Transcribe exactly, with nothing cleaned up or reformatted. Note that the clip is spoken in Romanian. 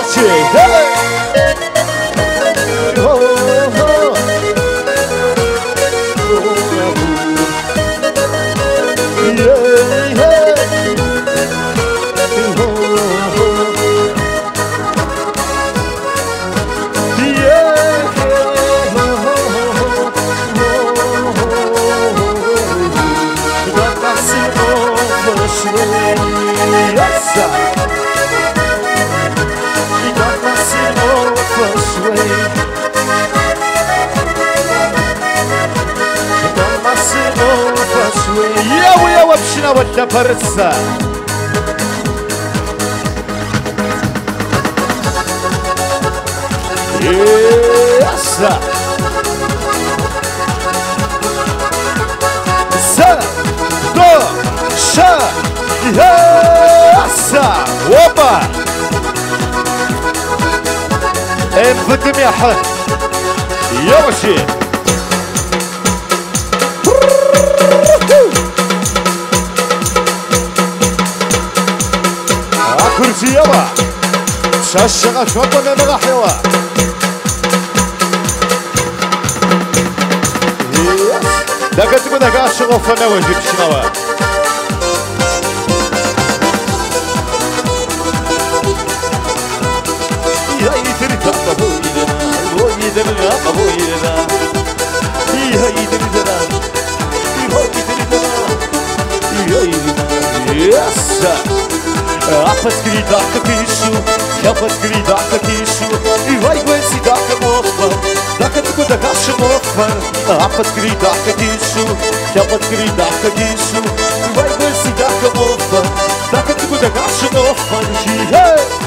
ولا فرصة يسا سا دو شا يسا وبا انفتم يا حد يوشي كرسي يابا شاشة شوطة من الحيوة دقا تقول دقا شغوفنا وجيب شنوة يا يدري قبويلنا ويدري قبويلنا يا يدري دنا يا يدري دنا يا يدري يسا Apăs gridacă pișu, apăs gridacă pișu I vai găsi dacă mă făr, dacă tu cu dăga și mă făr Apăs gridacă pișu, apăs gridacă pișu I vai găsi dacă mă făr, dacă tu cu dăga și mă făr Și hey!